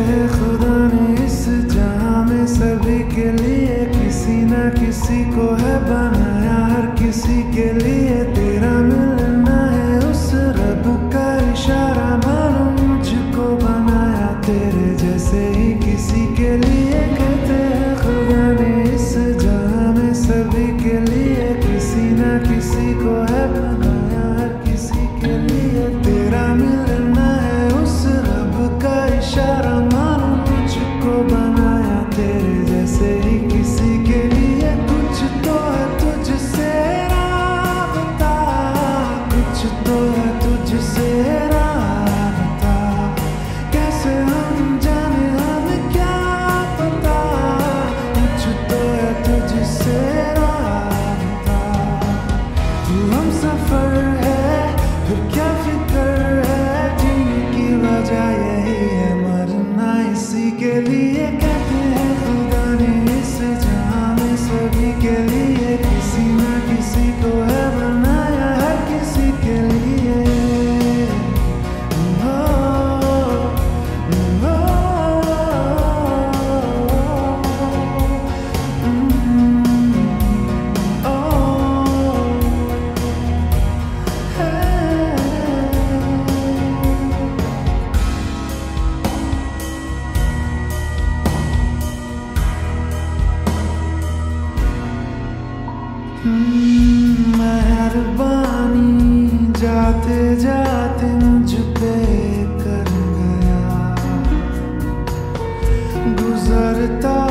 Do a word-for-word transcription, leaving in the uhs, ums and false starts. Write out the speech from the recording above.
हैं खुदा ने इस जहां में सभी के लिए किसी ना किसी को है बनाया, हर किसी के लिए तेरा मिलना है उस रब का इशारा। मालूम मुझको बनाया तेरे जैसे ही किसी के लिए, कहते हैं खुदा ने इस जहां में सभी के लिए किसी ना किसी को है बनाया, हर किसी के लिए तेरा मिलना है उस रब का इशारा। मालूम मुझको बनाया तेरे जैसे ही किसी के लिए, कुछ तो है तुझसे राबता, कुछ तो है तुझसे राबता, कैसे हम जाने हमें क्या पता, कुछ तो है तुझसे राबता। तू हम सफर है फिर क्या फिक्र है, जीने की वजह यही है मरना इसी के लिए। कहते हैं खुदा ने इस जहां में सभी के लिए किसी ना किसी को है बनाया, हर किसी के लिए। ओ, ओ, ओ, ओ, hey। मेहरबानी जाते जाते मुझ पे कर गया, गुजरता